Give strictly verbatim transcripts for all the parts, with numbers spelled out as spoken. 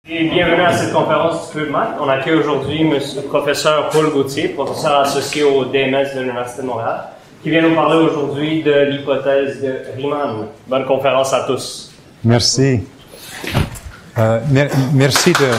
Et bienvenue à cette conférence du Club Math. On accueille aujourd'hui M. le professeur Paul Gauthier, professeur associé au D M S de l'Université de Montréal, qui vient nous parler aujourd'hui de l'hypothèse de Riemann. Bonne conférence à tous. Merci. Euh, mer- merci de...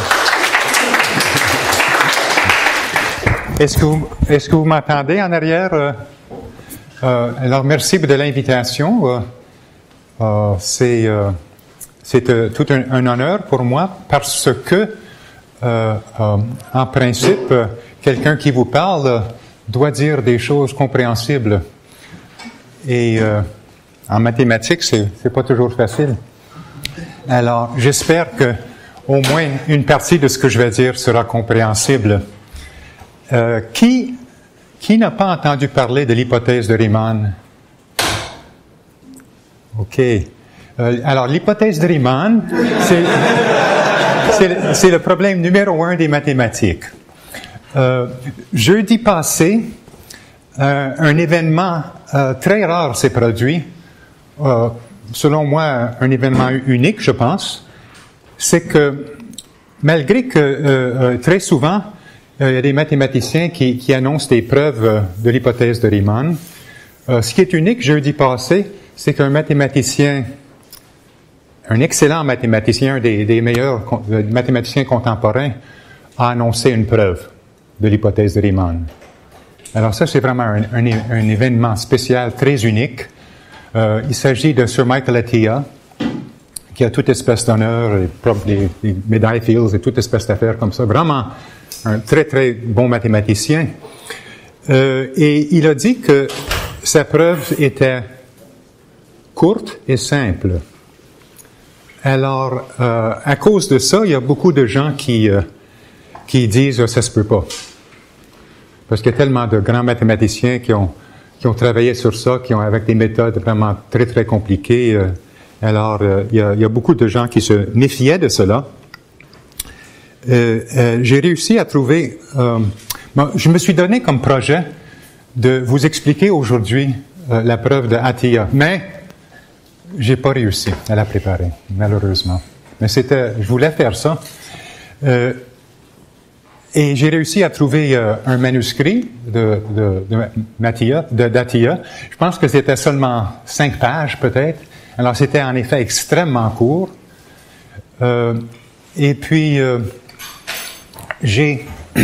Est-ce que vous, est-ce que vous m'entendez en arrière? Euh, euh, alors, merci de l'invitation. Euh, euh, c'est... Euh, C'est euh, tout un, un honneur pour moi parce que, euh, euh, en principe, euh, quelqu'un qui vous parle euh, doit dire des choses compréhensibles. Et euh, en mathématiques, c'est, c'est pas toujours facile. Alors, j'espère que au moins une partie de ce que je vais dire sera compréhensible. Euh, qui, qui n'a pas entendu parler de l'hypothèse de Riemann? OK. Euh, alors, l'hypothèse de Riemann, c'est, c'est, c'est le problème numéro un des mathématiques. Euh, jeudi passé, euh, un événement euh, très rare s'est produit, euh, selon moi un événement unique, je pense, c'est que malgré que euh, euh, très souvent, euh, il y a des mathématiciens qui, qui annoncent des preuves euh, de l'hypothèse de Riemann, euh, ce qui est unique jeudi passé, c'est qu'un mathématicien Un excellent mathématicien, un des, des meilleurs mathématiciens contemporains, a annoncé une preuve de l'hypothèse de Riemann. Alors ça, c'est vraiment un, un, un événement spécial, très unique. Euh, il s'agit de Sir Michael Atiyah, qui a toute espèce d'honneur, des, des médailles Fields et toute espèce d'affaires comme ça. Vraiment un très, très bon mathématicien. Euh, et il a dit que sa preuve était courte et simple. Alors, euh, à cause de ça, il y a beaucoup de gens qui, euh, qui disent « ça se peut pas ». Parce qu'il y a tellement de grands mathématiciens qui ont, qui ont travaillé sur ça, qui ont avec des méthodes vraiment très, très compliquées. Euh, alors, euh, il, y a, il y a beaucoup de gens qui se méfiaient de cela. Euh, euh, j'ai réussi à trouver... Euh, bon, je me suis donné comme projet de vous expliquer aujourd'hui euh, la preuve de Atiyah. Mais... j'ai pas réussi à la préparer, malheureusement. Mais c'était, je voulais faire ça. Euh, et j'ai réussi à trouver euh, un manuscrit de, de, de Atiyah, de, d'Atiyah. Je pense que c'était seulement cinq pages, peut-être. Alors, c'était en effet extrêmement court. Euh, et puis, euh, j'ai...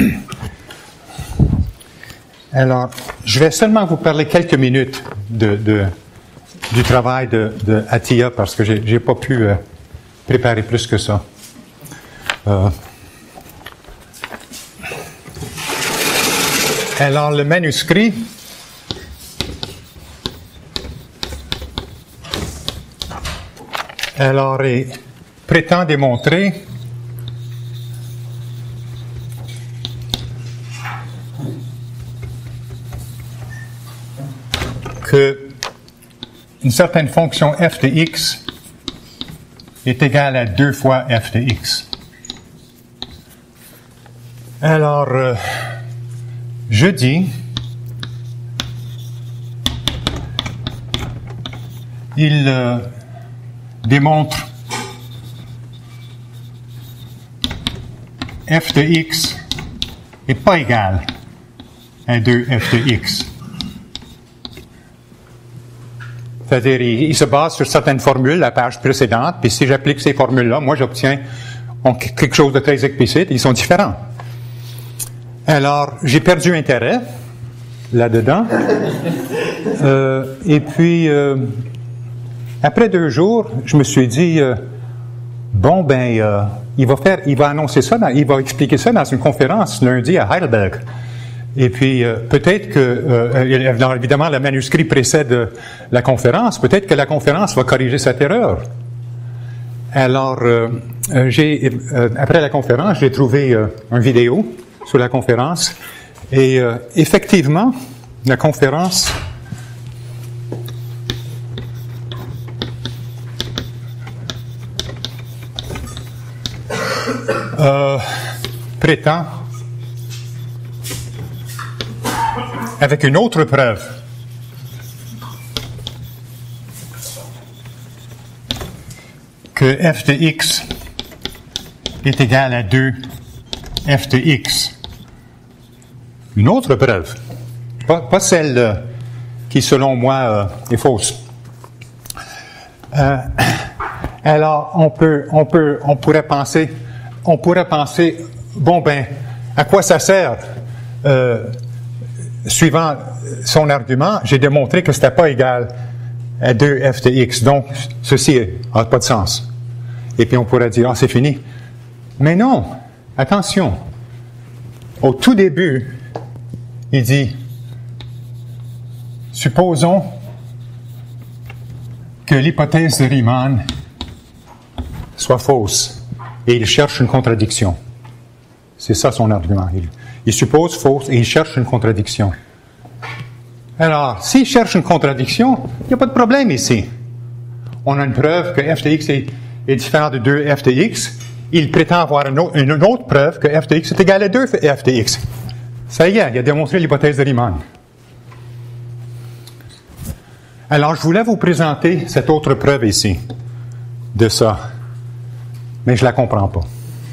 Alors, je vais seulement vous parler quelques minutes de... de du travail de, de Atiyah parce que j'ai, j'ai pas pu euh, préparer plus que ça. Euh. Alors, le manuscrit alors il prétend démontrer que une certaine fonction f de x est égale à deux fois f de x. Alors, euh, je dis, il euh, démontre f de x n'est pas égal à deux f de x. C'est-à-dire, il, il se base sur certaines formules, la page précédente, puis si j'applique ces formules-là, moi, j'obtiens on, quelque chose de très explicite, ils sont différents. Alors, j'ai perdu intérêt là-dedans. Euh, et puis, euh, après deux jours, je me suis dit, euh, bon, ben, euh, il va faire, il va annoncer ça, dans, il va expliquer ça dans une conférence lundi à Heidelberg. Et puis, euh, peut-être que, euh, évidemment, le manuscrit précède euh, la conférence, peut-être que la conférence va corriger cette erreur. Alors, euh, euh, j'ai, euh, après la conférence, j'ai trouvé euh, une vidéo sur la conférence, et euh, effectivement, la conférence euh, prétend avec une autre preuve que f de x est égal à deux f de x. Une autre preuve, pas, pas celle euh, qui, selon moi, euh, est fausse. Euh, alors, on peut, on peut, on pourrait penser, on pourrait penser, bon ben, à quoi ça sert? Euh, suivant son argument, j'ai démontré que c'était pas égal à deux f de x, donc ceci n'a pas de sens. Et puis on pourrait dire, ah, c'est fini. Mais non, attention. Au tout début, il dit, supposons que l'hypothèse de Riemann soit fausse. Et il cherche une contradiction. C'est ça son argument. Il, il suppose fausse et il cherche une contradiction. Alors, s'il cherche une contradiction, il n'y a pas de problème ici. On a une preuve que f de x est, est différent de deux f de x. Il prétend avoir une autre, une autre preuve que f de x est égal à deux f de x. Ça y est, il a démontré l'hypothèse de Riemann. Alors, je voulais vous présenter cette autre preuve ici, de ça. Mais je ne la comprends pas.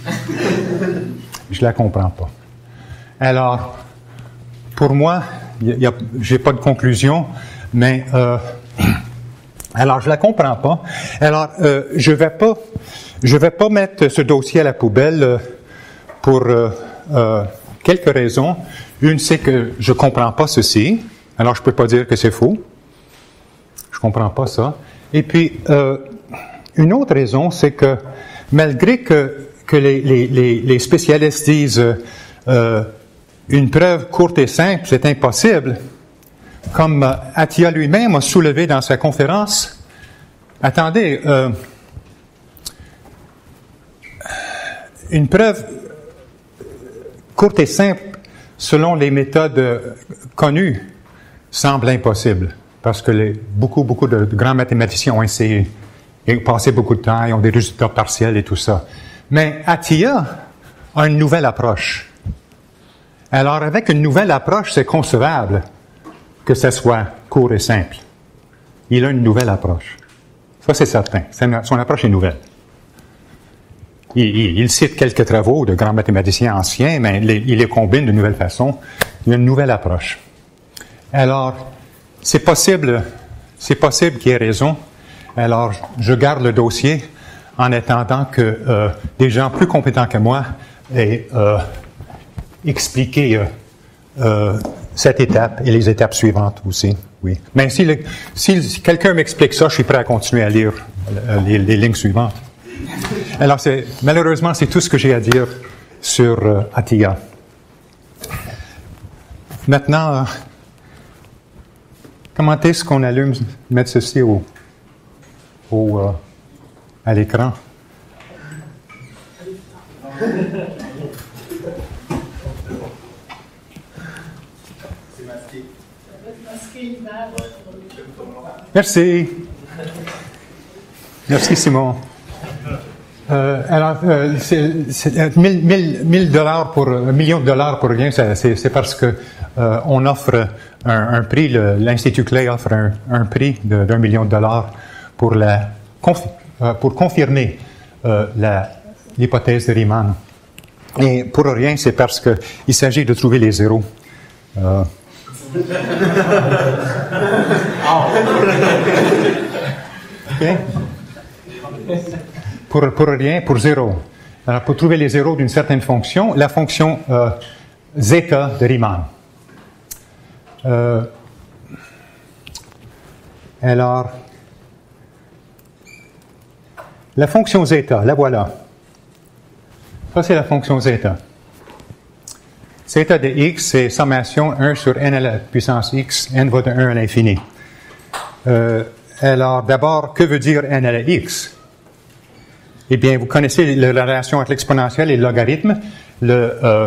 Je ne la comprends pas. Alors, pour moi, je n'ai pas de conclusion, mais euh, alors je ne la comprends pas. Alors, euh, je ne vais pas, je vais pas mettre ce dossier à la poubelle euh, pour euh, euh, quelques raisons. Une, c'est que je ne comprends pas ceci. Alors, je ne peux pas dire que c'est faux. Je ne comprends pas ça. Et puis, euh, une autre raison, c'est que malgré que, que les, les, les spécialistes disent euh, une preuve courte et simple, c'est impossible, comme euh, Attia lui-même a soulevé dans sa conférence, attendez, euh, une preuve courte et simple, selon les méthodes connues, semble impossible, parce que les, beaucoup, beaucoup de, de grands mathématiciens ont essayé, et passé beaucoup de temps, ils ont des résultats partiels et tout ça. Mais Attia a une nouvelle approche. Alors, avec une nouvelle approche, c'est concevable que ce soit court et simple. Il a une nouvelle approche. Ça, c'est certain. Son approche est nouvelle. Il, il, il cite quelques travaux de grands mathématiciens anciens, mais il les, il les combine de nouvelle façon. Il a une nouvelle approche. Alors, c'est possible, c'est possible qu'il ait raison. Alors, je garde le dossier en attendant que euh, des gens plus compétents que moi aient euh, expliqué euh, euh, cette étape et les étapes suivantes aussi. Oui. Mais si, le, si, si quelqu'un m'explique ça, je suis prêt à continuer à lire euh, les, les lignes suivantes. Alors, c'est, malheureusement, c'est tout ce que j'ai à dire sur euh, Attia. Maintenant, euh, comment est-ce qu'on allume, mettre ceci au, au, euh, à l'écran? C'est masqué. Merci. Merci, Simon. Euh, alors, euh, c'est, c'est, mille dollars pour un million de dollars pour rien, c'est, c'est, c'est parce que euh, on offre un, un prix, le, l'Institut Clay offre un, un prix de, d'un million de dollars pour la confi, euh, pour confirmer euh, la, l'hypothèse de Riemann. Et pour rien, c'est parce que il s'agit de trouver les zéros. Euh, okay. Pour, pour rien, pour zéro. Alors, pour trouver les zéros d'une certaine fonction, la fonction euh, zeta de Riemann. Euh, alors, la fonction zeta, la voilà. Ça, c'est la fonction zeta. Zeta de x, c'est sommation un sur n à la puissance x, n va de un à l'infini. Euh, alors, d'abord, que veut dire n à la x? Eh bien, vous connaissez la relation entre l'exponentielle et le logarithme. Le euh,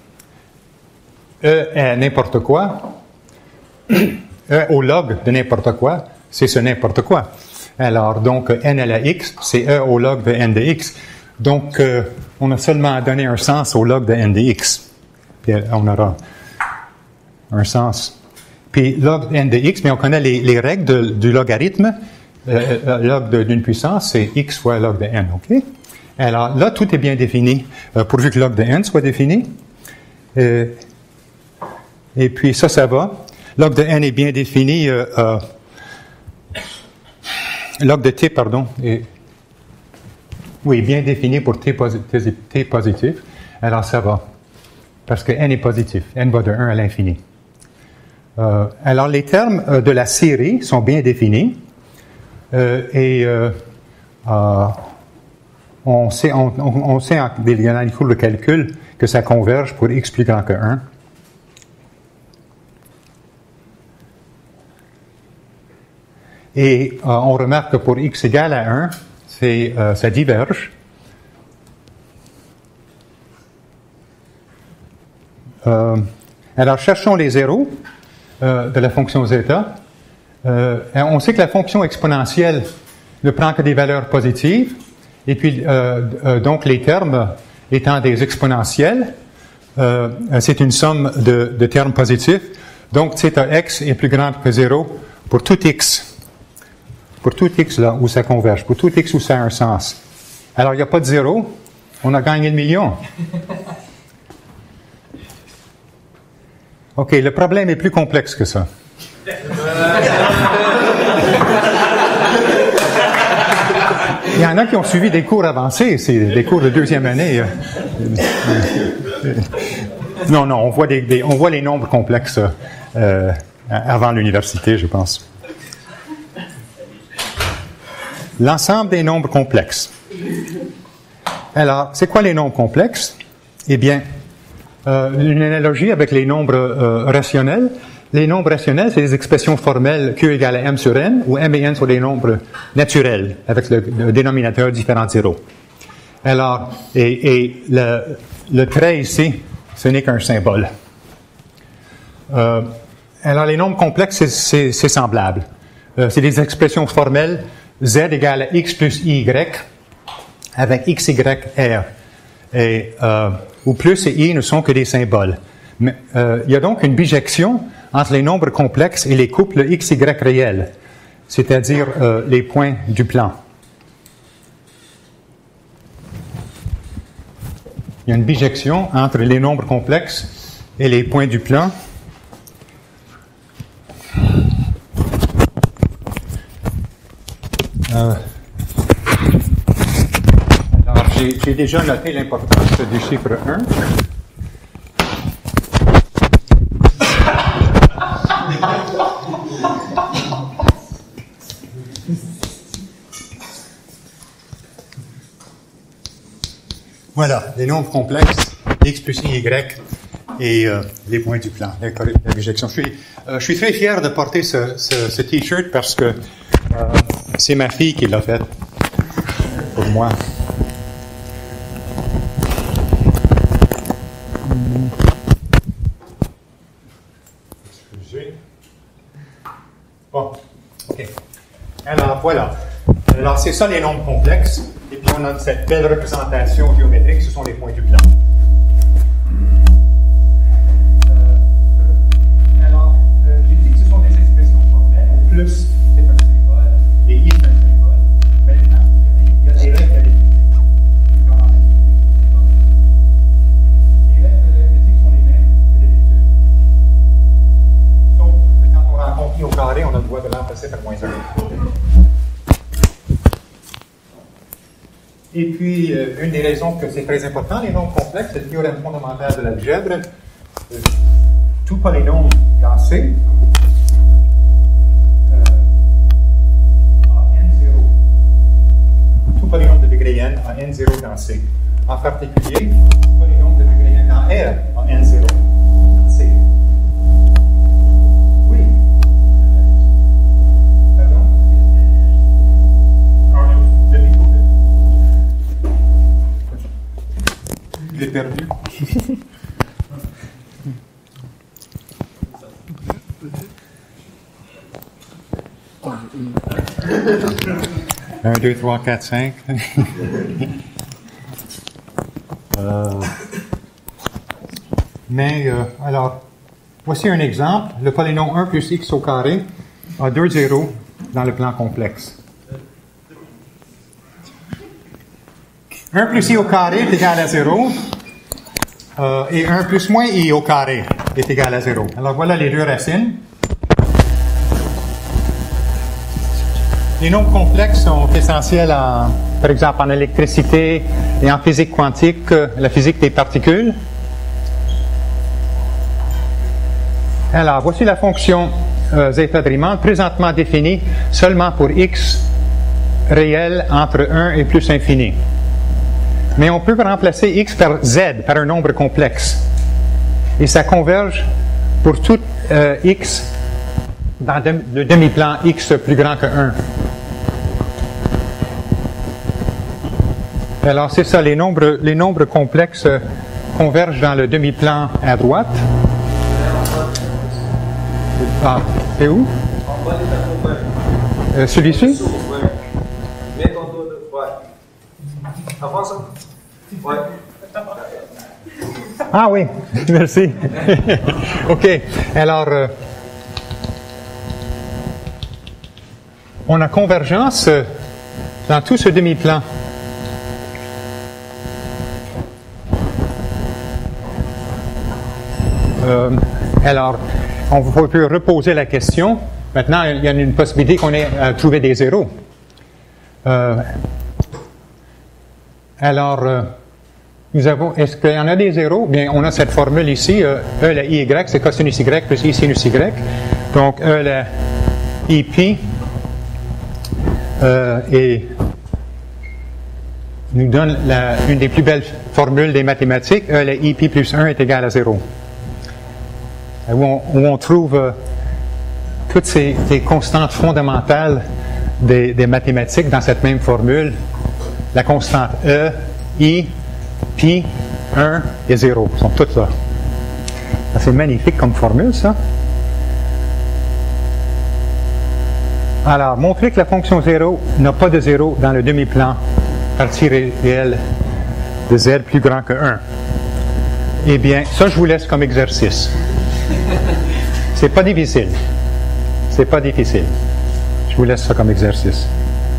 e est n'importe quoi. E au log de n'importe quoi, c'est ce n'importe quoi. Alors, donc, n à la x, c'est e au log de n de x. Donc, euh, on a seulement à donner un sens au log de n de x. Puis, on aura un sens. Puis, log de n de x, mais on connaît les, les règles de, du logarithme. Euh, log de, d'une puissance, c'est x fois log de n, OK? Alors là, tout est bien défini, euh, pourvu que log de n soit défini. Euh, et puis ça, ça va. Log de n est bien défini. Euh, euh, log de t, pardon, est oui, bien défini pour t, posi- t positif. Alors ça va. Parce que n est positif. N va de un à l'infini. Euh, alors les termes euh, de la série sont bien définis. Euh, et euh, euh, on sait, on, on, on sait en, dans les cours de calcul que ça converge pour x plus grand que un. Et euh, on remarque que pour x égale à un, c'est, euh, ça diverge. Euh, alors, cherchons les zéros euh, de la fonction zeta. Euh, on sait que la fonction exponentielle ne prend que des valeurs positives, et puis euh, euh, donc les termes étant des exponentielles, euh, c'est une somme de, de termes positifs. Donc, θ x est plus grande que zéro pour tout x. Pour tout x là où ça converge, pour tout x où ça a un sens. Alors, il n'y a pas de zéro, on a gagné le million. OK, le problème est plus complexe que ça. Il y en a qui ont suivi des cours avancés, c'est des cours de deuxième année. Non, non, on voit, des, des, on voit les nombres complexes euh, avant l'université, je pense. L'ensemble des nombres complexes. Alors, c'est quoi les nombres complexes? Eh bien, euh, une analogie avec les nombres euh, rationnels. Les nombres rationnels, c'est des expressions formelles Q égale à M sur N, où M et N sont des nombres naturels, avec le, le dénominateur différent de zéro. Alors, et, et le, le trait ici, ce n'est qu'un symbole. Euh, alors, les nombres complexes, c'est, c'est, c'est semblable. Euh, c'est des expressions formelles Z égale à X plus Y, avec X, Y, R. Et, euh, où plus et I ne sont que des symboles. Mais, euh, il y a donc une bijection entre les nombres complexes et les couples X, Y réels, c'est-à-dire euh, les points du plan. Il y a une bijection entre les nombres complexes et les points du plan. Euh, alors, j'ai, j'ai déjà noté l'importance du chiffre un. Voilà, les nombres complexes, X plus Y et euh, les points du plan, la, la bijection. Je suis, euh, je suis très fier de porter ce, ce, ce T-shirt parce que euh, c'est ma fille qui l'a fait pour moi. Excusez. Bon, OK. Alors, voilà. Alors, c'est ça les nombres complexes. Et puis, on a cette belle représentation géométrique, ce sont les points du plan. Euh, alors, euh, j'ai dit que ce sont des expressions formelles. Plus, c'est un symbole, et I, c'est un symbole. Maintenant, il y a des règles arithmétiques. Les règles arithmétiques sont les mêmes que d'habitude. Sauf que quand on rencontre I au carré, on a le droit de l'emplacer par moins un. Et puis, euh, une des raisons que c'est très important, les nombres complexes, c'est le théorème fondamental de l'algèbre. Euh, tout polynôme dans C euh, a n zéro. Tout polynôme de degré n a n zéro dans C. En particulier, tout polynôme de degré n dans R a n zéro dans C. Oui. Pardon? Le micro. Je l'ai perdu. Un, deux, trois, quatre, cinq. euh, mais, euh, alors, voici un exemple. Le polynôme un plus x au carré a deux zéros dans le plan complexe. un plus i au carré est égal à zéro. Euh, et un plus moins i au carré est égal à zéro. Alors voilà les deux racines. Les nombres complexes sont essentiels, en, par exemple, en électricité et en physique quantique, la physique des particules. Alors, voici la fonction euh, zeta de Riemann, présentement définie seulement pour x réel entre un et plus infini. Mais on peut remplacer x par z, par un nombre complexe. Et ça converge pour tout euh, x dans le demi-plan x plus grand que un. Alors, c'est ça, les nombres, les nombres complexes convergent dans le demi-plan à droite. Ah, c'est où? En bas des tableaux. Euh, Celui-ci? Ouais. Mets ton dos de. Ouais. Avant ça? Ouais. Ah oui, merci. OK. Alors, euh, on a convergence dans tout ce demi-plan. Euh, alors, on peut reposer la question. Maintenant, il y a une possibilité qu'on ait à trouver des zéros. Euh, alors, euh, nous avons, est-ce qu'il y en a des zéros? Bien, on a cette formule ici, euh, E la I Y, c'est cosinus Y plus I sinus Y. Donc, E la I pi euh, et nous donne la, une des plus belles formules des mathématiques. E la I pi plus un est égal à zéro. Où on, où on trouve euh, toutes ces, ces constantes fondamentales des, des mathématiques dans cette même formule. La constante E, I, pi, un et zéro sont toutes là. C'est magnifique comme formule, ça. Alors, montrer que la fonction zéro n'a pas de zéro dans le demi-plan partie réelle de z plus grand que un. Eh bien, ça, je vous laisse comme exercice. C'est pas difficile. C'est pas difficile. Je vous laisse ça comme exercice.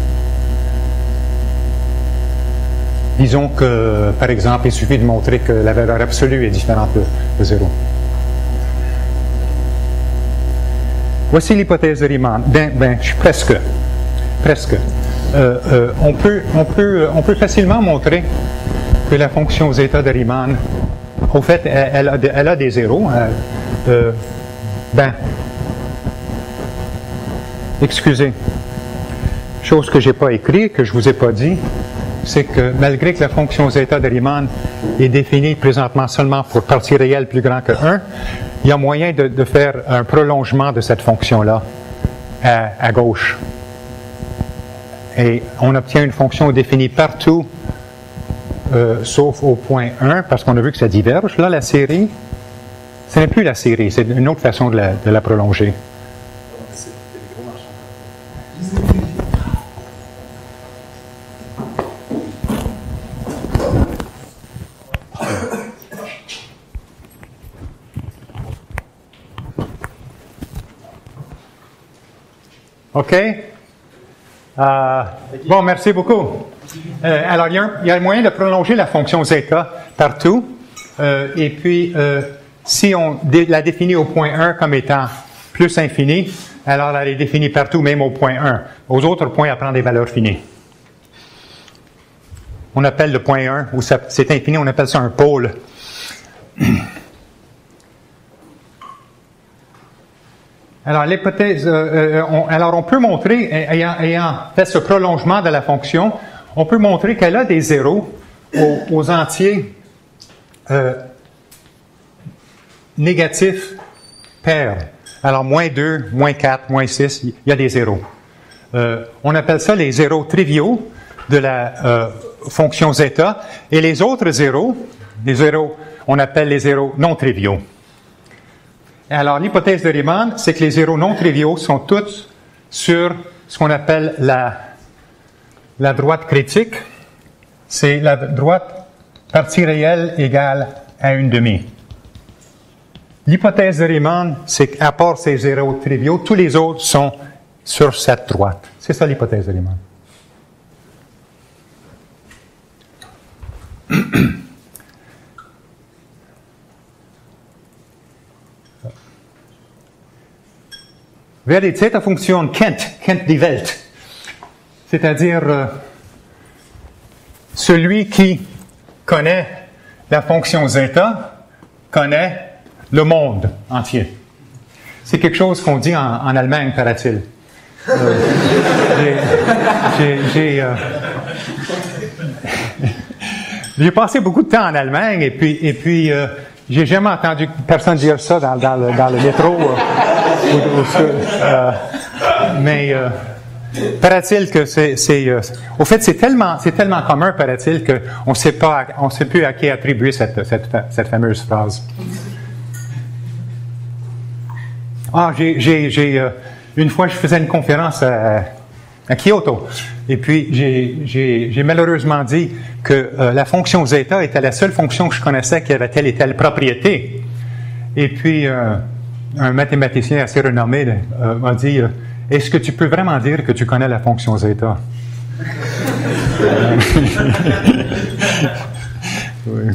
Disons que, par exemple, il suffit de montrer que la valeur absolue est différente de, de zéro. Voici l'hypothèse de Riemann. Ben, ben, je suis presque. Presque. Euh, euh, on peut, on peut, on peut facilement montrer que la fonction zeta de Riemann, au fait, elle, elle, a, de, elle a des zéros. Euh, euh, ben, excusez. Chose que j'ai pas écrit, que je vous ai pas dit, c'est que malgré que la fonction zeta de Riemann est définie présentement seulement pour partie réelle plus grand que un, il y a moyen de, de faire un prolongement de cette fonction-là à, à gauche. Et on obtient une fonction définie partout, euh, sauf au point un, parce qu'on a vu que ça diverge. Là, la série, ce n'est plus la série, c'est une autre façon de la, de la prolonger. OK? Euh, bon, merci beaucoup. Euh, alors, il y, a un, il y a moyen de prolonger la fonction zeta partout. Euh, et puis, euh, si on dé, la définit au point un comme étant plus infini, alors elle est définie partout, même au point un. Aux autres points, elle prend des valeurs finies. On appelle le point un, où ça, c'est infini, on appelle ça un pôle. Alors, l'hypothèse, euh, on, alors on peut montrer, ayant, ayant fait ce prolongement de la fonction, on peut montrer qu'elle a des zéros aux, aux entiers euh, négatifs pairs. Alors, moins deux, moins quatre, moins six, il y a des zéros. Euh, on appelle ça les zéros triviaux de la euh, fonction zeta, et les autres zéros, les zéros, on appelle les zéros non triviaux. Alors, l'hypothèse de Riemann, c'est que les zéros non triviaux sont tous sur ce qu'on appelle la, la droite critique. C'est la droite partie réelle égale à une demi. L'hypothèse de Riemann, c'est qu'à part ces zéros triviaux, tous les autres sont sur cette droite. C'est ça l'hypothèse de Riemann. Wer die Zeta-Funktion kennt, kennt die Welt. C'est-à-dire, euh, celui qui connaît la fonction zeta connaît le monde entier. C'est quelque chose qu'on dit en, en Allemagne, paraît-il. Euh, j'ai, j'ai, euh, j'ai passé beaucoup de temps en Allemagne et puis, et puis euh, j'ai jamais entendu personne dire ça dans, dans, le, dans le métro. Euh, ou, ou, euh, mais euh, paraît-il que c'est, c'est euh, au fait c'est tellement, c'est tellement commun, paraît-il, qu'on ne sait pas, on sait plus à qui attribuer cette, cette, cette fameuse phrase. Ah, j'ai, j'ai, j'ai euh, une fois je faisais une conférence à, à Kyoto, et puis j'ai, j'ai, j'ai malheureusement dit que euh, la fonction zeta était la seule fonction que je connaissais qui avait telle et telle propriété. Et puis euh, un mathématicien assez renommé euh, m'a dit euh, « Est-ce que tu peux vraiment dire que tu connais la fonction zeta? » Oui.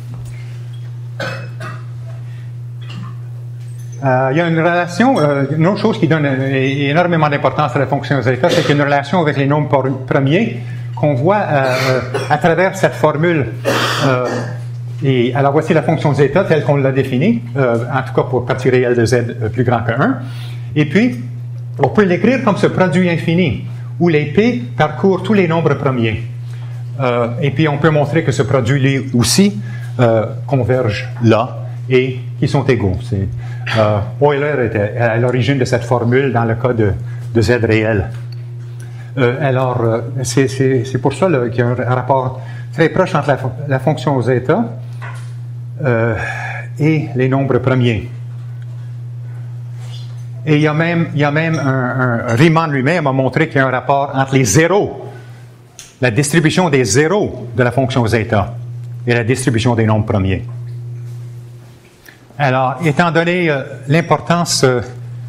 Euh, il y a une relation, euh, une autre chose qui donne euh, énormément d'importance à la fonction zeta, c'est qu'il y a une relation avec les nombres premiers qu'on voit euh, à travers cette formule. Euh, et alors voici la fonction zeta telle qu'on l'a définie, euh, en tout cas pour partie réelle de z euh, plus grand que un. Et puis, on peut l'écrire comme ce produit infini, où les p parcourent tous les nombres premiers. Euh, et puis, on peut montrer que ce produit-là aussi euh, converge là et qui sont égaux. C'est, euh, Euler était à l'origine de cette formule dans le cas de, de z réel. Euh, alors, euh, c'est, c'est, c'est pour ça là, qu'il y a un rapport très proche entre la, la fonction zeta euh, et les nombres premiers. Et il y a même, il y a même un, un Riemann lui-même a montré qu'il y a un rapport entre les zéros, la distribution des zéros de la fonction zeta et la distribution des nombres premiers. Alors, étant donné euh, l'importance euh,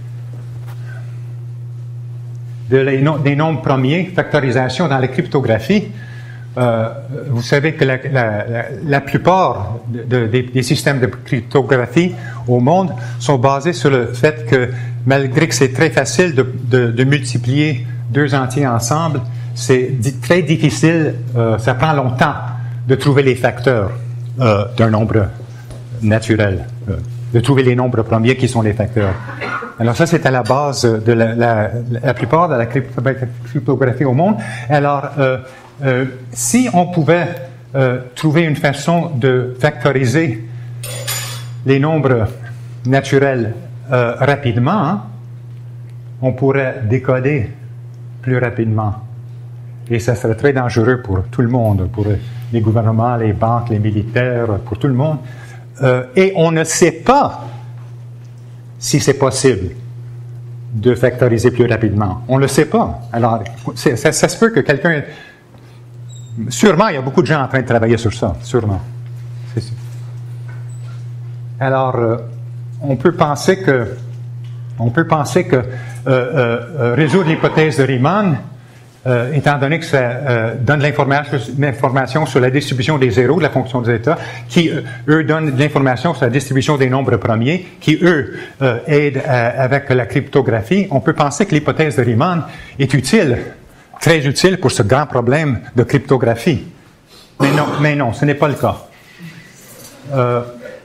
de les no- des nombres premiers, factorisation dans la cryptographie, euh, vous savez que la, la, la, la plupart de, de, des, des systèmes de cryptographie au monde sont basés sur le fait que, malgré que c'est très facile de, de, de multiplier deux entiers ensemble, c'est di- très difficile, euh, ça prend longtemps de trouver les facteurs euh, d'un nombre naturel, euh, de trouver les nombres premiers qui sont les facteurs. Alors ça, c'est à la base de la, la, la plupart de la cryptographie au monde. Alors, euh, euh, si on pouvait euh, trouver une façon de factoriser les nombres naturels euh, rapidement, hein, on pourrait décoder plus rapidement. Et ça serait très dangereux pour tout le monde, pour les gouvernements, les banques, les militaires, pour tout le monde. Euh, et on ne sait pas si c'est possible de factoriser plus rapidement. On ne le sait pas. Alors, c'est, ça, ça se peut que quelqu'un... Sûrement, il y a beaucoup de gens en train de travailler sur ça. Sûrement. C'est sûr. Alors, euh, on peut penser que... On peut penser que euh, euh, résoudre l'hypothèse de Riemann, Euh, étant donné que ça euh, donne de l'information, l'information sur la distribution des zéros de la fonction de zeta, qui, euh, eux, donnent de l'information sur la distribution des nombres premiers, qui, eux, euh, aident à, avec la cryptographie, on peut penser que l'hypothèse de Riemann est utile, très utile pour ce grand problème de cryptographie. Mais non, mais non, ce n'est pas le cas. Euh,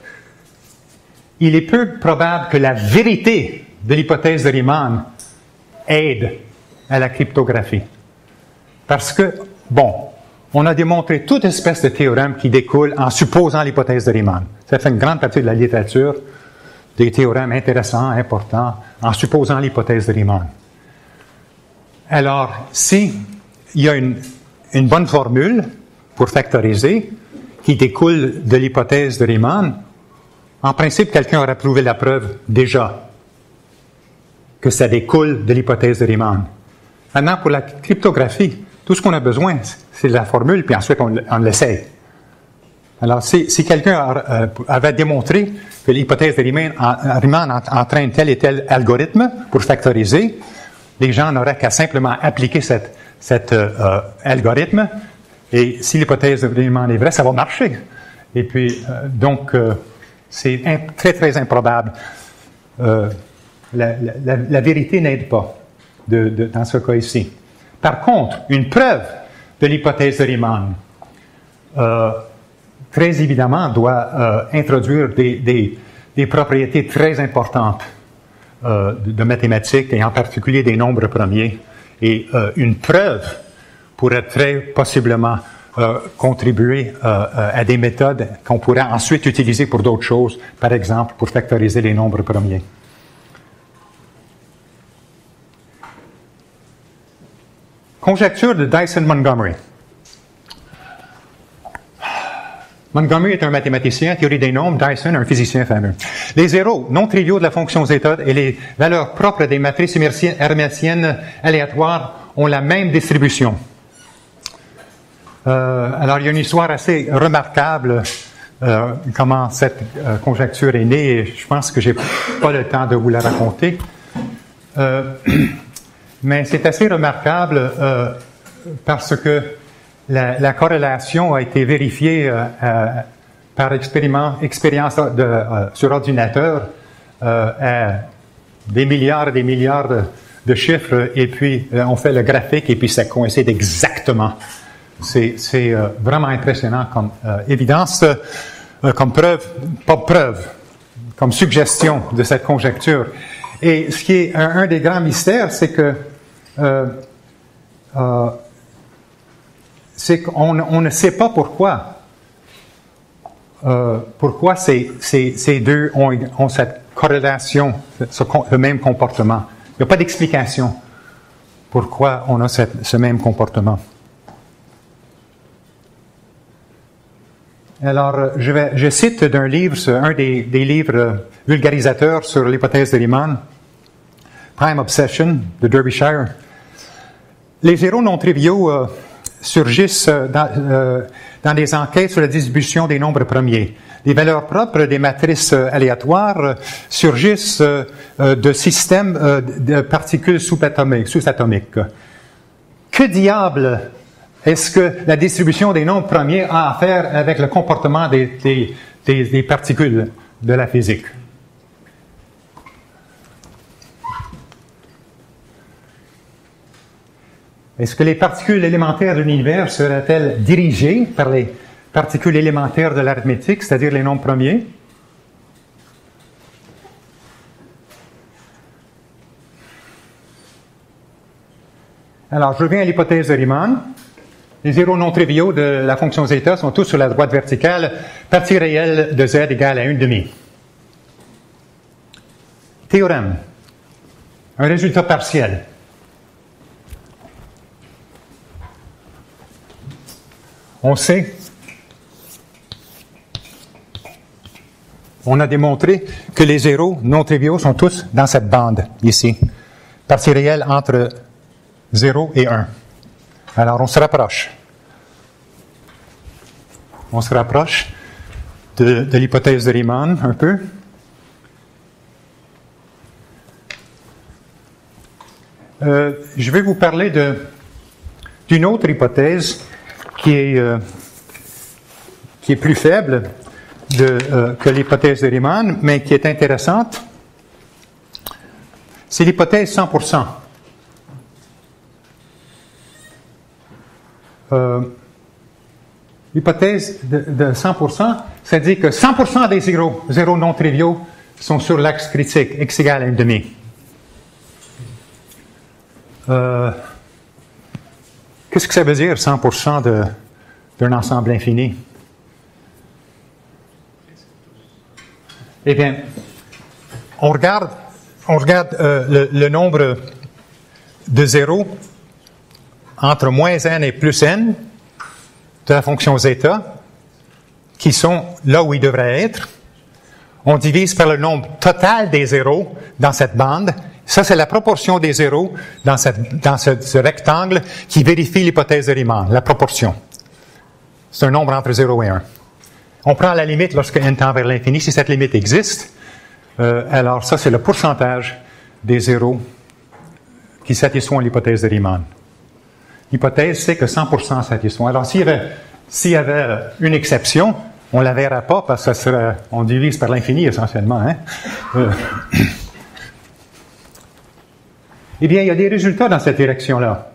il est peu probable que la vérité de l'hypothèse de Riemann aide à la cryptographie. Parce que, bon, on a démontré toute espèce de théorèmes qui découlent en supposant l'hypothèse de Riemann. Ça fait une grande partie de la littérature, des théorèmes intéressants, importants, en supposant l'hypothèse de Riemann. Alors, si il y a une, une bonne formule pour factoriser qui découle de l'hypothèse de Riemann, en principe, quelqu'un aurait prouvé la preuve déjà que ça découle de l'hypothèse de Riemann. Maintenant, pour la cryptographie, tout ce qu'on a besoin, c'est la formule, puis ensuite on, on l'essaye. Alors, si, si quelqu'un a, euh, avait démontré que l'hypothèse de Riemann, en, Riemann entraîne tel et tel algorithme pour factoriser, les gens n'auraient qu'à simplement appliquer cet cette, euh, algorithme, Et si l'hypothèse de Riemann est vraie, ça va marcher. Et puis, euh, donc, euh, c'est très, très improbable. Euh, la, la, la vérité n'aide pas de, de, dans ce cas ici. Par contre, une preuve de l'hypothèse de Riemann, euh, très évidemment, doit euh, introduire des, des, des propriétés très importantes euh, de, de mathématiques, et en particulier des nombres premiers. Et euh, une preuve pourrait très possiblement euh, contribuer euh, à des méthodes qu'on pourrait ensuite utiliser pour d'autres choses, par exemple pour factoriser les nombres premiers. Conjecture de Dyson-Montgomery. Montgomery est un mathématicien, théorie des nombres, Dyson, un physicien fameux. Les zéros non triviaux de la fonction zeta et les valeurs propres des matrices hermitiennes aléatoires ont la même distribution. Euh, alors, il y a une histoire assez remarquable euh, comment cette euh, conjecture est née, et je pense que j'ai pas le temps de vous la raconter. Euh, mais c'est assez remarquable euh, parce que La, la corrélation a été vérifiée euh, euh, par expériment, expérience de, euh, sur ordinateur euh, à des milliards et des milliards de, de chiffres, et puis euh, on fait le graphique et puis ça coïncide exactement. C'est, c'est euh, vraiment impressionnant comme euh, évidence, euh, comme preuve, pas preuve, comme suggestion de cette conjecture. Et ce qui est un, un des grands mystères, c'est que euh, euh, c'est qu'on on ne sait pas pourquoi, euh, pourquoi ces, ces, ces deux ont, ont cette corrélation, ce, ce même comportement. Il n'y a pas d'explication pourquoi on a cette, ce même comportement. Alors, je, vais, je cite d'un livre, un des, des livres vulgarisateurs sur l'hypothèse de Riemann, Prime Obsession, de Derbyshire. Les zéros non triviaux euh, surgissent dans, euh, dans des enquêtes sur la distribution des nombres premiers. Les valeurs propres des matrices euh, aléatoires euh, surgissent euh, euh, de systèmes euh, de particules sous-atomiques. sous-atomiques. Que diable est-ce que la distribution des nombres premiers a à faire avec le comportement des, des, des, des particules de la physique? Est-ce que les particules élémentaires de l'univers seraient-elles dirigées par les particules élémentaires de l'arithmétique, c'est-à-dire les nombres premiers? Alors, je reviens à l'hypothèse de Riemann. Les zéros non triviaux de la fonction zeta sont tous sur la droite verticale, partie réelle de z égale à un demi. Théorème. Un résultat partiel. On sait, on a démontré que les zéros non triviaux sont tous dans cette bande ici. Partie réelle entre zéro et un. Alors on se rapproche. On se rapproche de, de l'hypothèse de Riemann un peu. Euh, je vais vous parler de, d'une autre hypothèse qui est, euh, qui est plus faible de, euh, que l'hypothèse de Riemann, mais qui est intéressante. C'est l'hypothèse cent pour cent. Euh, l'hypothèse de, de cent pour cent, ça dit que cent pour cent des zéros, zéros non triviaux sont sur l'axe critique, x égale à un demi. Euh, Qu'est-ce que ça veut dire, cent pour cent de, d'un ensemble infini? Eh bien, on regarde, on regarde euh, le, le nombre de zéros entre moins n et plus n de la fonction zeta, qui sont là où ils devraient être. On divise par le nombre total des zéros dans cette bande. Ça, c'est la proportion des zéros dans, cette, dans ce, ce rectangle qui vérifie l'hypothèse de Riemann, la proportion. C'est un nombre entre zéro et un. On prend la limite lorsque n tend vers l'infini, si cette limite existe. Euh, alors ça, c'est le pourcentage des zéros qui satisfont l'hypothèse de Riemann. l'hypothèse, c'est que cent pour cent satisfont. Alors, s'il y avait, s'il y avait une exception, on ne la verra pas parce que ça serait, on divise par l'infini essentiellement. Hein? Euh. Eh bien, il y a des résultats dans cette direction-là.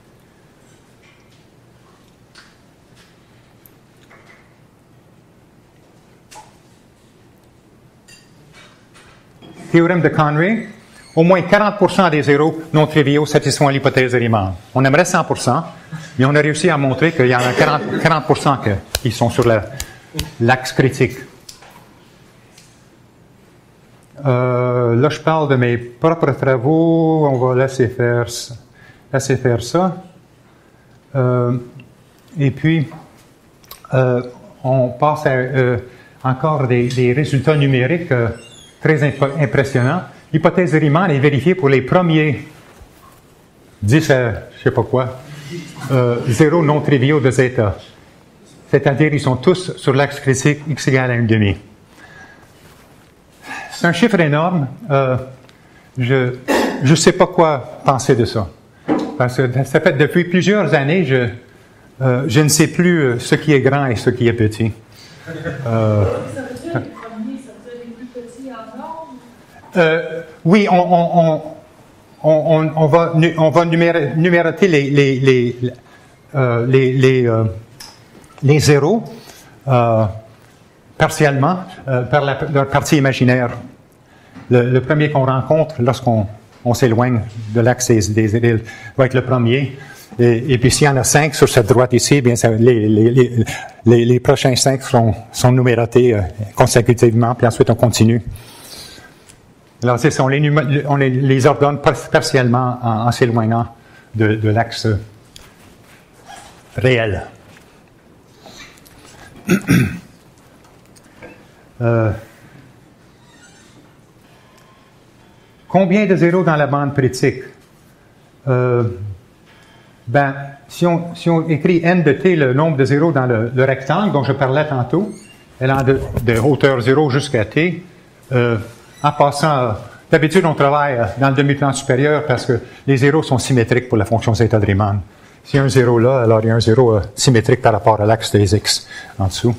Théorème de Conway, au moins quarante pour cent des zéros non triviaux satisfont à l'hypothèse de Riemann. On aimerait cent pour cent, mais on a réussi à montrer qu'il y en a quarante, quarante pour cent que, qui sont sur la, l'axe critique. Euh, là, je parle de mes propres travaux. On va laisser faire, laisser faire ça. Euh, et puis, euh, on passe à euh, encore des, des résultats numériques euh, très imp- impressionnants. L'hypothèse de Riemann est vérifiée pour les premiers dix à je ne sais pas quoi, euh, zéros non triviaux de zeta. C'est-à-dire, ils sont tous sur l'axe critique x égale à un demi. C'est un chiffre énorme. Euh, je ne sais pas quoi penser de ça. Parce que ça fait depuis plusieurs années, je, euh, je ne sais plus ce qui est grand et ce qui est petit. Euh, ça veut dire les premiers, ça veut dire les plus petits en nombre? Euh, oui, on, on, on, on, on va, on va numérer, numéroter les, les, les, euh, les, les, euh, les zéros euh, partiellement euh, par la, leur partie imaginaire. Le, le premier qu'on rencontre lorsqu'on on s'éloigne de l'axe des îles va être le premier. Et, et puis s'il y en a cinq sur cette droite ici, bien ça, les, les, les, les, les prochains cinq sont, sont numérotés euh, consécutivement, puis ensuite on continue. Alors c'est ça, on les, on les, les ordonne partiellement en, en s'éloignant de, de l'axe réel. euh, combien de zéros dans la bande critique? Euh, ben, si on, si on écrit n de t, le nombre de zéros dans le, le rectangle dont je parlais tantôt, allant de, de hauteur zéro jusqu'à t, euh, en passant, d'habitude on travaille dans le demi-plan supérieur parce que les zéros sont symétriques pour la fonction zeta de Riemann. S'il y a un zéro là, alors il y a un zéro euh, symétrique par rapport à l'axe des x en dessous.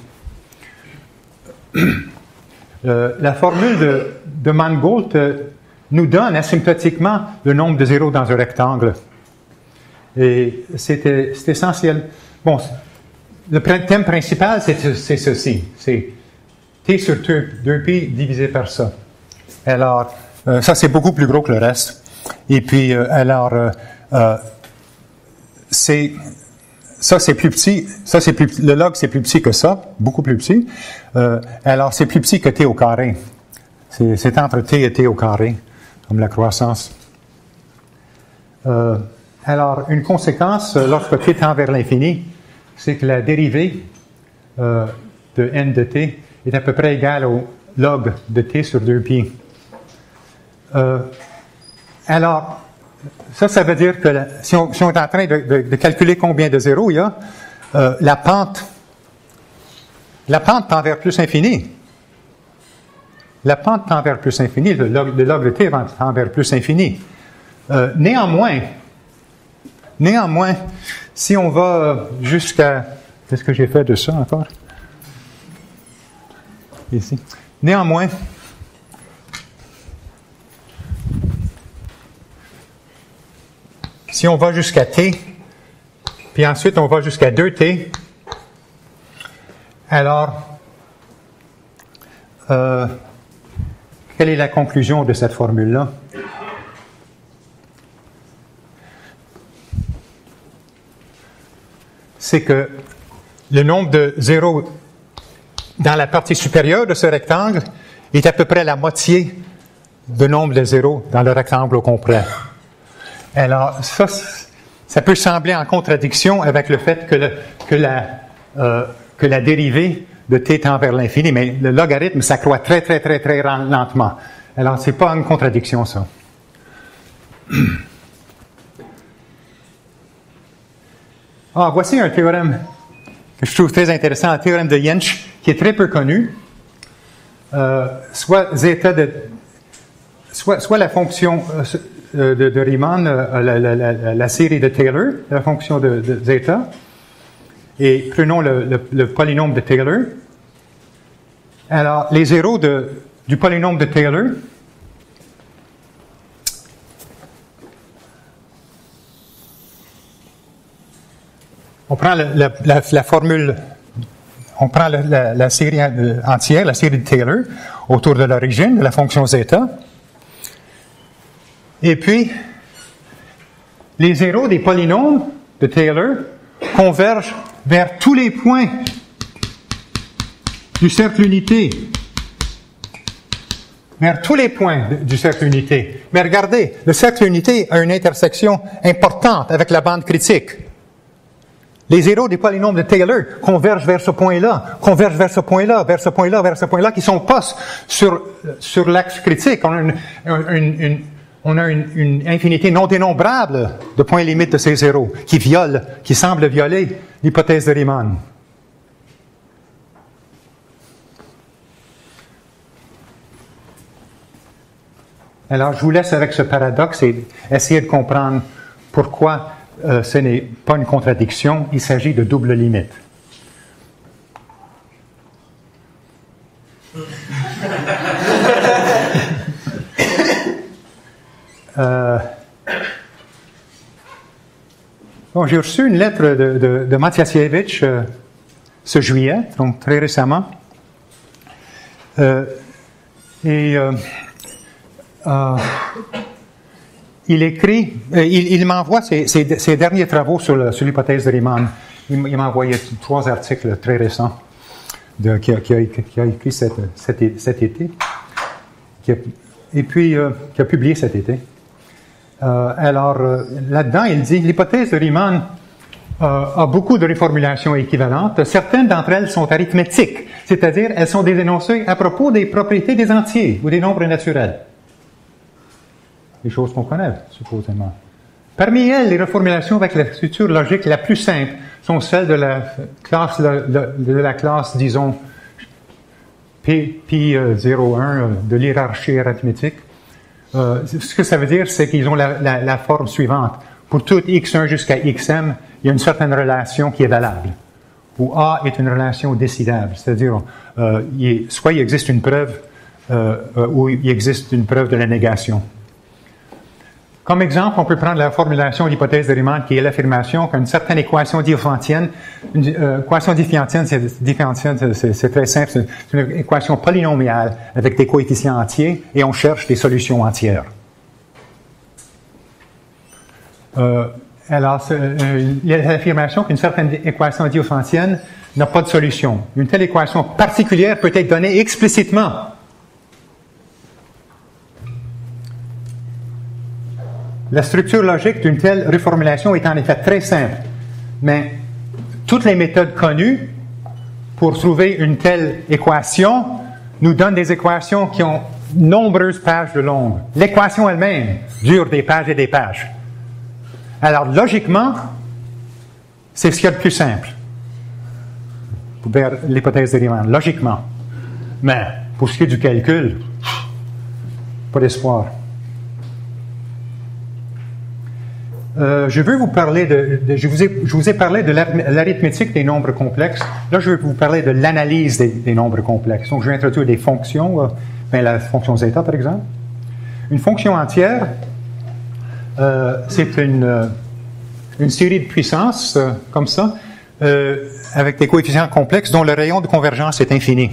Euh, la formule de, de Mangold euh, nous donne asymptotiquement le nombre de zéros dans un rectangle. Et c'est, c'est essentiel. Bon, le thème principal, c'est, c'est ceci. C'est t sur deux pi divisé par ça. Alors, euh, ça, c'est beaucoup plus gros que le reste. Et puis, euh, alors, euh, euh, c'est, ça, c'est plus petit. Ça, c'est plus, le log, c'est plus petit que ça, beaucoup plus petit. Euh, alors, c'est plus petit que t au carré. C'est, c'est entre t et t au carré, comme la croissance. Euh, alors, une conséquence, lorsque t tend vers l'infini, c'est que la dérivée euh, de n de t est à peu près égale au log de t sur deux pi. Euh, alors, ça, ça veut dire que la, si, on, si on est en train de, de, de calculer combien de zéros il y a, euh, la pente, la pente tend vers plus infini. La pente tend vers plus infini, le log, le log de t tend vers plus infini. Euh, néanmoins, néanmoins, si on va jusqu'à... Qu'est-ce que j'ai fait de ça encore? Ici. Néanmoins, si on va jusqu'à t, puis ensuite on va jusqu'à deux t, alors, euh, quelle est la conclusion de cette formule-là? C'est que le nombre de zéros dans la partie supérieure de ce rectangle est à peu près la moitié du nombre de zéros dans le rectangle au complet. Alors, ça, ça peut sembler en contradiction avec le fait que, le, que, la, euh, que la dérivée de t tend vers l'infini, mais le logarithme s'accroît très, très, très, très lentement. Alors, c'est pas une contradiction, ça. Ah, voici un théorème que je trouve très intéressant, un théorème de Jentsch, qui est très peu connu. Euh, soit zeta de, soit, soit la fonction, euh, de, de Riemann, euh, la, la, la, la série de Taylor, la fonction de, de zeta, et prenons le, le, le polynôme de Taylor. Alors, les zéros de, du polynôme de Taylor, on prend la, la, la, la formule, on prend la, la, la série entière, la série de Taylor, autour de l'origine de la fonction zeta. Et puis, les zéros des polynômes de Taylor convergent vers tous les points du cercle unité. Vers tous les points du cercle unité. Mais regardez, le cercle unité a une intersection importante avec la bande critique. Les zéros des polynômes de Taylor convergent vers ce point-là, convergent vers ce point-là, vers ce point-là, vers ce point-là, qui sont pas sur, sur l'axe critique. On a une, une, une On a une, une infinité non dénombrable de points limites de ces zéros qui violent, qui semblent violer l'hypothèse de Riemann. Alors, je vous laisse avec ce paradoxe et essayer de comprendre pourquoi euh, ce n'est pas une contradiction, il s'agit de double limite. Euh, bon, j'ai reçu une lettre de, de, de Matiasiewicz euh, ce juillet, donc très récemment. Euh, et euh, euh, il écrit, euh, il, il m'envoie ses, ses, ses derniers travaux sur, le, sur l'hypothèse de Riemann. Il, il m'a envoyé trois articles très récents de, qui, a, qui, a, qui a écrit cet, cet, cet été, qui a, et puis euh, qui a publié cet été. Euh, alors, euh, là-dedans, il dit, l'hypothèse de Riemann euh, a beaucoup de reformulations équivalentes. Certaines d'entre elles sont arithmétiques, c'est-à-dire elles sont des énoncés à propos des propriétés des entiers ou des nombres naturels. Des choses qu'on connaît, supposément. Parmi elles, les reformulations avec la structure logique la plus simple sont celles de la classe, de, de, de la classe, disons, P, pi zéro un de l'hierarchie arithmétique. Euh, ce que ça veut dire, c'est qu'ils ont la, la, la forme suivante. Pour tout x un jusqu'à xm, il y a une certaine relation qui est valable, où A est une relation décidable, c'est-à-dire, euh, il, soit il existe une preuve, euh, euh, ou il existe une preuve de la négation. Comme exemple, on peut prendre la formulation de l'hypothèse de Riemann, qui est l'affirmation qu'une certaine équation difféantienne, une euh, équation difféantienne, c'est, difféantienne, c'est, c'est très simple, c'est une équation polynomiale avec des coefficients entiers, et on cherche des solutions entières. Euh, alors, euh, il y a l'affirmation qu'une certaine équation difféantienne n'a pas de solution. Une telle équation particulière peut être donnée explicitement. La structure logique d'une telle reformulation est en effet très simple, mais toutes les méthodes connues pour trouver une telle équation nous donnent des équations qui ont nombreuses pages de longues. L'équation elle-même dure des pages et des pages. Alors, logiquement, c'est ce qu'il y a de plus simple. Vers l'hypothèse de Riemann, logiquement. Mais, pour ce qui est du calcul, pas d'espoir. Euh, je veux vous parler de, de je, vous ai, je vous ai parlé de l'arithmétique des nombres complexes. Là, je veux vous parler de l'analyse des, des nombres complexes. Donc, je vais introduire des fonctions, euh, ben, la fonction zeta, par exemple. Une fonction entière, euh, c'est une, euh, une série de puissances, euh, comme ça, euh, avec des coefficients complexes dont le rayon de convergence est infini.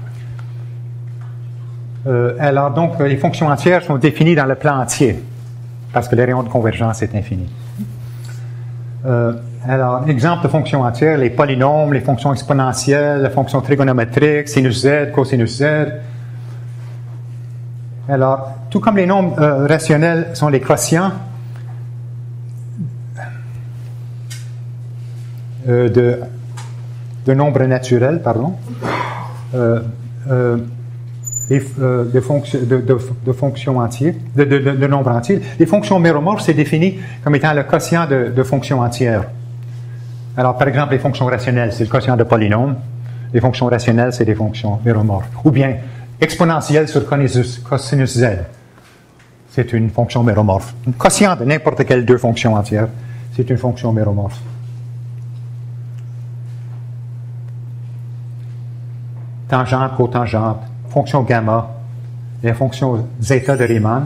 Euh, alors, donc, les fonctions entières sont définies dans le plan entier, parce que le rayon de convergence est infini. Euh, alors, exemple de fonctions entières, les polynômes, les fonctions exponentielles, les fonctions trigonométriques, sinus z, cosinus z. Alors, tout comme les nombres euh, rationnels sont les quotients euh, de, de nombres naturels, pardon, euh, euh, Les, euh, de, fonction, de, de, de fonctions entières, de, de, de, de nombres entiers. Les fonctions méromorphes, c'est défini comme étant le quotient de, de fonctions entières. Alors, par exemple, les fonctions rationnelles, c'est le quotient de polynômes. Les fonctions rationnelles, c'est des fonctions méromorphes. Ou bien, exponentielles sur cosinus, cosinus z. c'est une fonction méromorphe. Une quotient de n'importe quelle deux fonctions entières, c'est une fonction méromorphe. Tangente, cotangente, fonction gamma, et la fonction zeta de Riemann.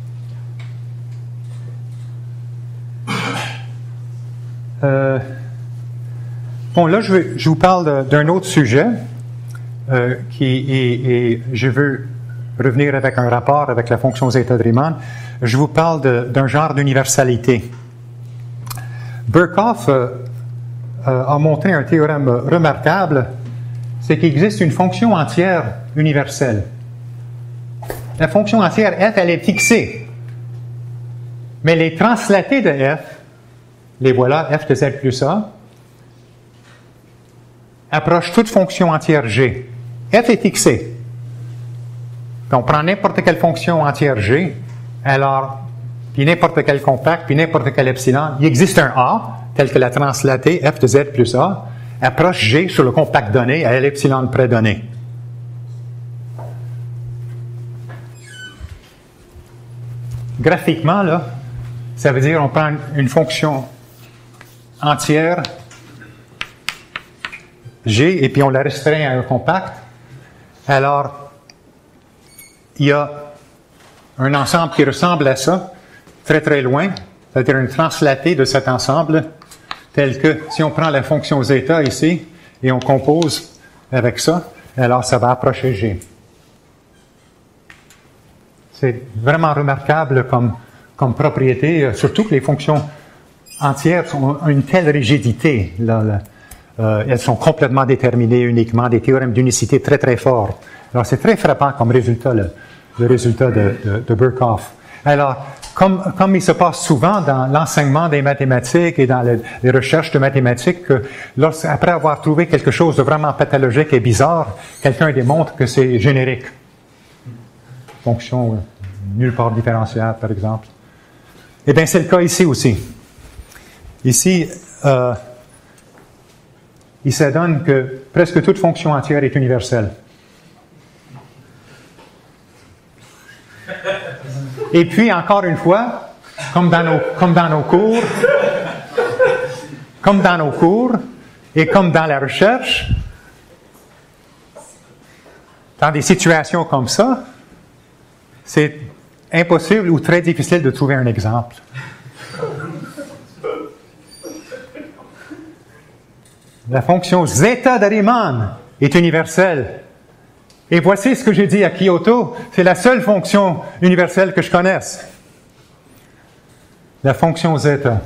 Euh, bon, là, je, vais, je vous parle d'un autre sujet euh, qui est, et je veux revenir avec un rapport avec la fonction zeta de Riemann. Je vous parle d'un genre d'universalité. Birkhoff euh, euh, a montré un théorème remarquable, c'est qu'il existe une fonction entière universelle. La fonction entière f, elle est fixée. Mais les translatés de f, les voilà, f de z plus a, approchent toute fonction entière g. F est fixée. On prend n'importe quelle fonction entière g, alors, puis n'importe quel compact, puis n'importe quel epsilon, il existe un a, tel que la translatée f de z plus a, approche g sur le compact donné à l'epsilon prédonné. Graphiquement, là, ça veut dire on prend une fonction entière g et puis on la restreint à un compact. Alors, il y a un ensemble qui ressemble à ça, très très loin, c'est-à-dire une translatée de cet ensemble, tel que si on prend la fonction zeta ici et on compose avec ça, alors ça va approcher g. C'est vraiment remarquable comme, comme propriété, surtout que les fonctions entières ont une telle rigidité. Là, là. Euh, elles sont complètement déterminées uniquement, des théorèmes d'unicité très très forts. Alors c'est très frappant comme résultat, le, le résultat de, de, de Birkhoff. Alors, comme, comme il se passe souvent dans l'enseignement des mathématiques et dans le, les recherches de mathématiques, que après avoir trouvé quelque chose de vraiment pathologique et bizarre, quelqu'un démontre que c'est générique. Fonction euh, nulle part différentielle, par exemple. Eh bien, c'est le cas ici aussi. Ici, euh, il s'adonne que presque toute fonction entière est universelle. Et puis, encore une fois, comme dans nos, comme dans nos cours, comme dans nos cours, et comme dans la recherche, dans des situations comme ça, c'est impossible ou très difficile de trouver un exemple. La fonction zeta de Riemann est universelle. Et voici ce que j'ai dit à Kyoto, c'est la seule fonction universelle que je connaisse. La fonction zeta.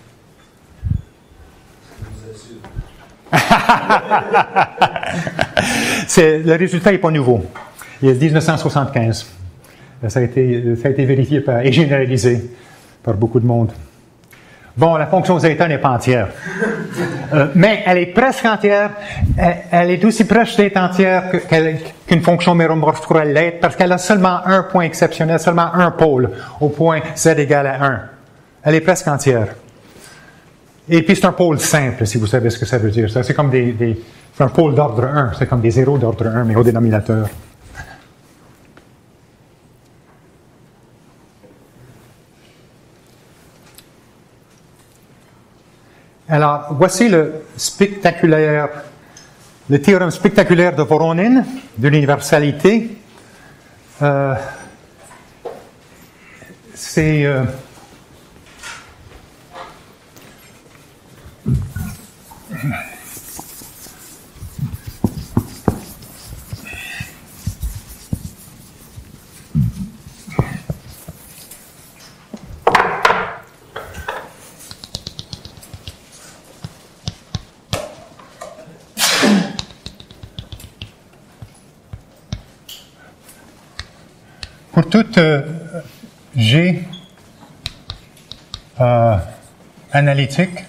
C'est, le résultat n'est pas nouveau. Il est dix-neuf cent soixante-quinze. Ça a été, ça a été vérifié par, et généralisé par beaucoup de monde. Bon, la fonction zeta n'est pas entière. Euh, mais elle est presque entière. Elle, elle est aussi proche d'être entière que, qu'elle, qu'une fonction méromorphe pourrait l'être, parce qu'elle a seulement un point exceptionnel, seulement un pôle, au point z égale à un. Elle est presque entière. Et puis c'est un pôle simple, si vous savez ce que ça veut dire. Ça, c'est comme des, des c'est un pôle d'ordre un, c'est comme des zéros d'ordre un, mais au dénominateur. Alors, voici le spectaculaire, le théorème spectaculaire de Voronin, de l'universalité. Euh, c'est... Euh, Pour toute euh, G euh, analytique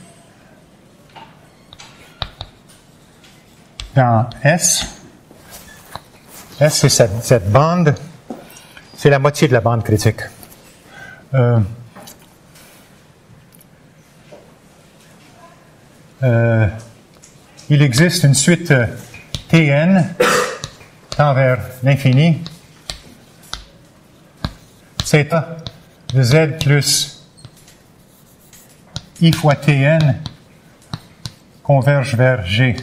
dans S, S c'est cette, cette bande, c'est la moitié de la bande critique. Euh, euh, il existe une suite euh, T n tend vers l'infini. Zeta de Z plus I fois Tn converge vers G.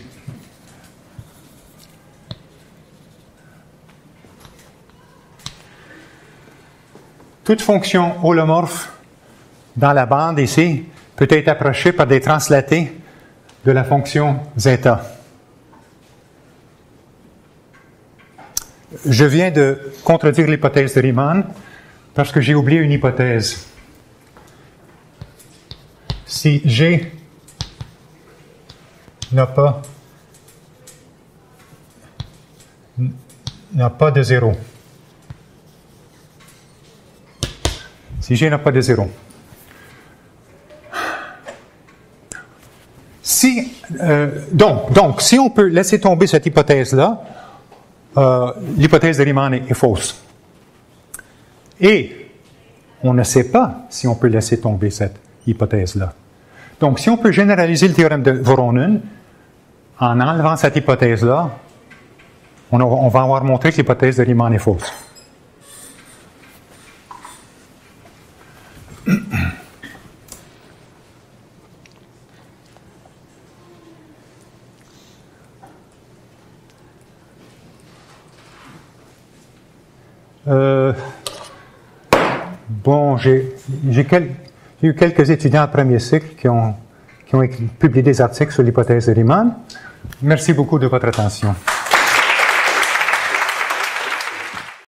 Toute fonction holomorphe dans la bande ici peut être approchée par des translatés de la fonction zeta. Je viens de contredire l'hypothèse de Riemann parce que j'ai oublié une hypothèse. Si G n'a pas n'a pas de zéro. Si G n'a pas de zéro. Si, euh, donc, donc, si on peut laisser tomber cette hypothèse-là, euh, l'hypothèse de Riemann est, est fausse. Et on ne sait pas si on peut laisser tomber cette hypothèse-là. Donc, si on peut généraliser le théorème de Voronin, en enlevant cette hypothèse-là, on, on va avoir montré que l'hypothèse de Riemann est fausse. Euh, bon, j'ai quel, eu quelques étudiants en premier cycle qui ont, qui ont publié des articles sur l'hypothèse de Riemann. Merci beaucoup de votre attention.